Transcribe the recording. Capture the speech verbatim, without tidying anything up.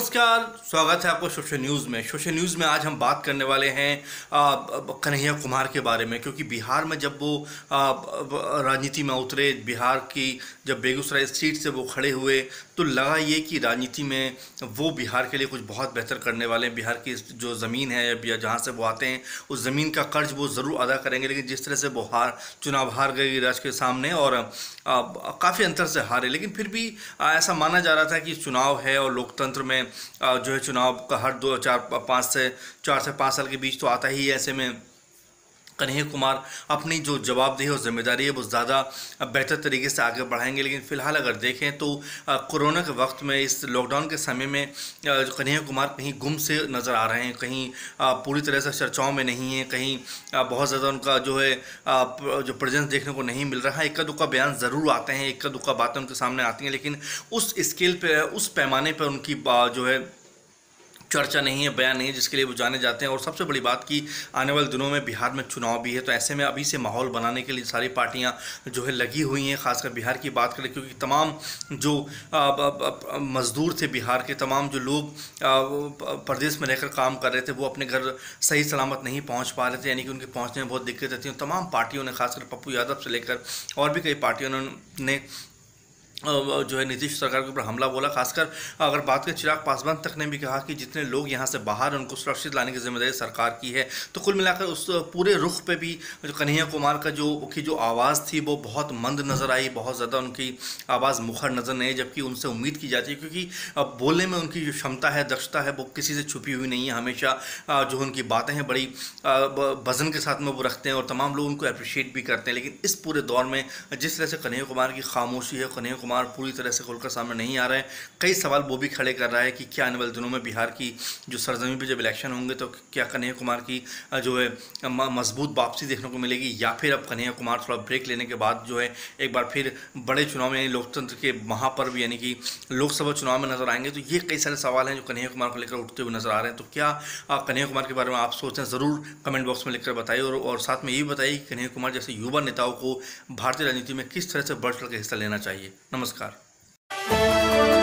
नमस्कार, स्वागत है आपको सोशल न्यूज़ में। सोशल न्यूज़ में आज हम बात करने वाले हैं आ, कन्हैया कुमार के बारे में, क्योंकि बिहार में जब वो आ, राजनीति में उतरे, बिहार की जब बेगूसराय सीट से वो खड़े हुए तो लगा ये कि राजनीति में वो बिहार के लिए कुछ बहुत बेहतर करने वाले हैं। बिहार की जो ज़मीन है या जहाँ से वो आते हैं उस ज़मीन का कर्ज वो ज़रूर अदा करेंगे, लेकिन जिस तरह से वो हार चुनाव हार गए राज्य के सामने और काफ़ी अंतर से हारे, लेकिन फिर भी आ, ऐसा माना जा रहा था कि चुनाव है और लोकतंत्र में आ, जो है चुनाव का हर दो चार पाँच से चार से पाँच साल के बीच तो आता ही है। ऐसे में कन्हैया कुमार अपनी जो जवाबदेही और जिम्मेदारी है वो ज़्यादा बेहतर तरीके से आगे बढ़ाएंगे। लेकिन फ़िलहाल अगर देखें तो कोरोना के वक्त में, इस लॉकडाउन के समय में जो कन्हैया कुमार कहीं गुम से नज़र आ रहे हैं, कहीं पूरी तरह से चर्चाओं में नहीं है, कहीं बहुत ज़्यादा उनका जो है जो प्रेजेंस देखने को नहीं मिल रहा है। इक्का दुक्का बयान ज़रूर आते हैं, इक्का दुक्का बातें उनके सामने आती हैं, लेकिन उस स्केल पर, उस पैमाने पर उनकी जो है चर्चा नहीं है, बयान नहीं है जिसके लिए वो जाने जाते हैं। और सबसे बड़ी बात कि आने वाले दिनों में बिहार में चुनाव भी है, तो ऐसे में अभी से माहौल बनाने के लिए सारी पार्टियां जो है लगी हुई हैं। खासकर बिहार की बात करें, क्योंकि तमाम जो मज़दूर थे बिहार के, तमाम जो लोग प्रदेश में रहकर काम कर रहे थे, वो अपने घर सही सलामत नहीं पहुँच पा रहे थे, यानी कि उनके पहुँचने में बहुत दिक्कत रहती है। तमाम पार्टियों ने, खासकर पप्पू यादव से लेकर और भी कई पार्टियों ने जो है नीतीश सरकार के ऊपर हमला बोला। खासकर अगर बात करें, चिराग पासवान तक ने भी कहा कि जितने लोग यहाँ से बाहर, उनको सुरक्षित लाने की जिम्मेदारी सरकार की है। तो कुल मिलाकर उस पूरे रुख पे भी जो कन्हैया कुमार का जो की जो आवाज़ थी वो बहुत मंद नज़र आई, बहुत ज़्यादा उनकी आवाज़ मुखर नज़र नहीं, जबकि उनसे उम्मीद की जाती है, क्योंकि बोलने में उनकी जो क्षमता है, दक्षता है, वो किसी से छुपी हुई नहीं है। हमेशा जो उनकी बातें हैं बड़ी वजन के साथ में वो रखते हैं और तमाम लोग उनको अप्रिशिएट भी करते हैं। लेकिन इस पूरे दौर में जिस तरह से कन्हैया कुमार की खामोशी है, कन्हैया कुमार पूरी तरह से खुलकर सामने नहीं आ रहे हैं। कई सवाल वो भी खड़े कर रहा है कि क्या आने वाले दिनों में बिहार की जो सरजमीन पे जब इलेक्शन होंगे तो क्या कन्हैया कुमार की जो है मजबूत वापसी देखने को मिलेगी, या फिर अब कन्हैया कुमार थोड़ा ब्रेक लेने के बाद जो है एक बार फिर बड़े चुनाव में, यानी लोकतंत्र के महापर्व यानी कि लोकसभा चुनाव में नजर आएंगे। तो ये कई सारे सवाल हैं जो कन्हैया कुमार को लेकर उठते हुए नजर आ रहे हैं। तो क्या कन्हैया कुमार के बारे में आप सोचते हैं, ज़रूर कमेंट बॉक्स में लिखकर बताइए। और, और साथ में ये भी बताइए कि कन्हैया कुमार जैसे युवा नेताओं को भारतीय राजनीति में किस तरह से बढ़ चढ़ के हिस्सा लेना चाहिए। नमस्कार।